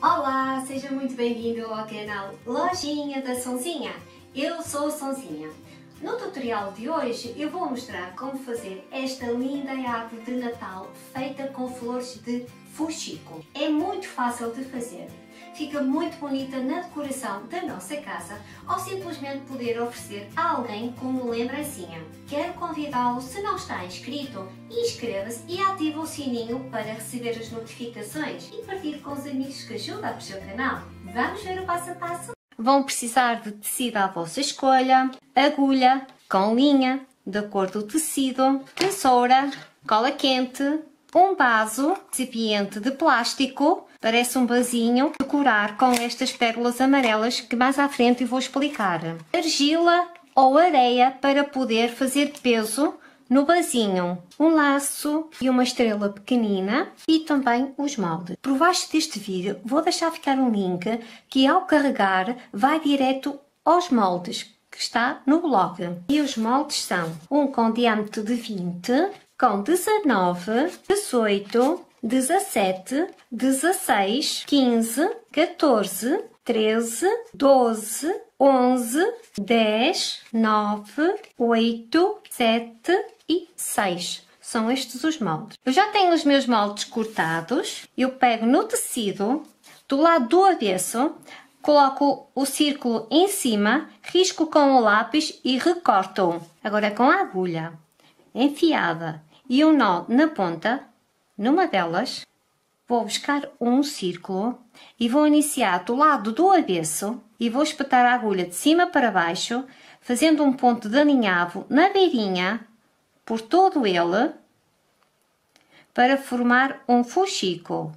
Olá, seja muito bem-vindo ao canal Lojinha da Sonzinha. Eu sou a Sonzinha. No tutorial de hoje eu vou mostrar como fazer esta linda árvore de Natal feita com flores de fuxico. É muito fácil de fazer, fica muito bonita na decoração da nossa casa ou simplesmente poder oferecer a alguém como lembrancinha. Quero convidá-lo, se não está inscrito, inscreva-se e ative o sininho para receber as notificações e partilhe com os amigos que ajudam a crescer o canal. Vamos ver o passo a passo? Vão precisar de tecido à vossa escolha, agulha com linha da cor do tecido, tesoura, cola quente, um vaso, recipiente de plástico, parece um vasinho, decorar com estas pérolas amarelas que mais à frente eu vou explicar. Argila ou areia para poder fazer peso no vasinho, um laço e uma estrela pequenina e também os moldes. Por baixo deste vídeo vou deixar ficar um link que ao carregar vai direto aos moldes que está no blog. E os moldes são um com diâmetro de 20, com 19, 18, 17, 16, 15, 14, 13, 12, 11, 10, 9, 8, 7 e 6. São estes os moldes. Eu já tenho os meus moldes cortados. Eu pego no tecido, do lado do avesso, coloco o círculo em cima, risco com o lápis e recorto. Agora com a agulha enfiada e um nó na ponta, numa delas, vou buscar um círculo e vou iniciar do lado do avesso e vou espetar a agulha de cima para baixo, fazendo um ponto de alinhavo na beirinha, por todo ele, para formar um fuxico.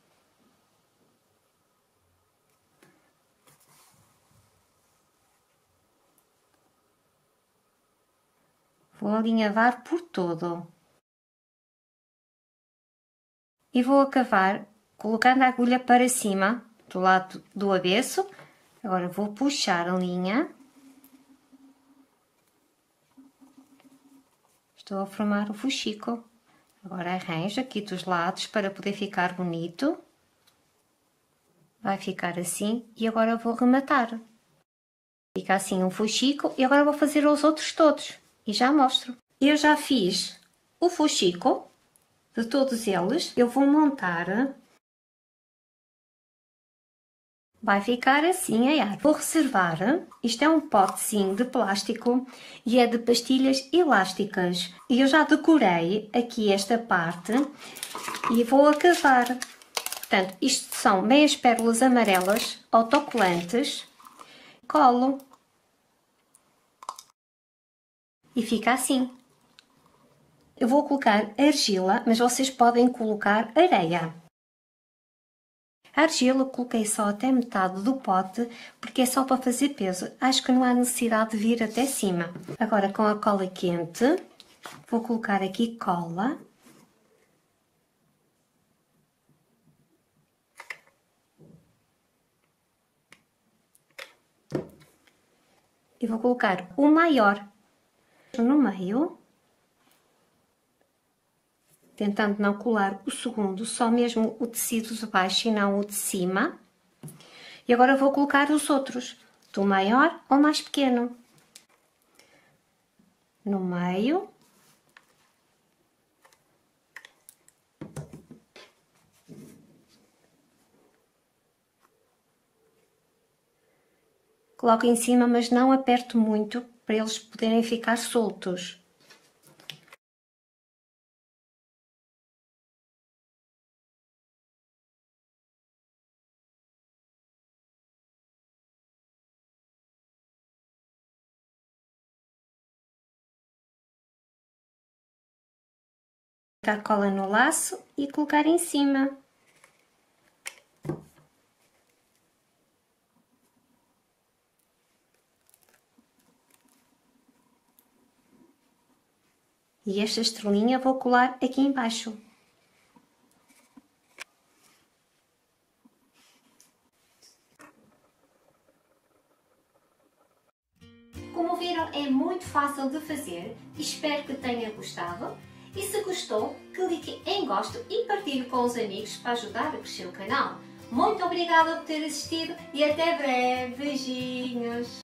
Vou alinhavar por todo. E vou acabar colocando a agulha para cima, do lado do avesso. Agora vou puxar a linha. Estou a formar o fuxico. Agora arranjo aqui dos lados para poder ficar bonito. Vai ficar assim e agora vou rematar. Fica assim um fuxico e agora vou fazer os outros todos e já mostro. Eu já fiz o fuxico de todos eles. Eu vou montar. Vai ficar assim a árvore. Vou reservar. Isto é um potezinho de plástico e é de pastilhas elásticas. E eu já decorei aqui esta parte e vou acabar. Portanto, isto são meias pérolas amarelas autocolantes. Colo. E fica assim. Eu vou colocar argila, mas vocês podem colocar areia. A argila coloquei só até metade do pote, porque é só para fazer peso. Acho que não há necessidade de vir até cima. Agora com a cola quente, vou colocar aqui cola. E vou colocar o maior no meio. Tentando não colar o segundo, só mesmo o tecido de baixo e não o de cima. E agora vou colocar os outros, do maior ao mais pequeno. No meio. Coloco em cima, mas não aperto muito, para eles poderem ficar soltos. Colocar cola no laço e colocar em cima. E esta estrelinha vou colar aqui embaixo. Como viram, é muito fácil de fazer e espero que tenha gostado. E se gostou, clique em gosto e partilhe com os amigos para ajudar a crescer o canal. Muito obrigada por ter assistido e até breve. Beijinhos!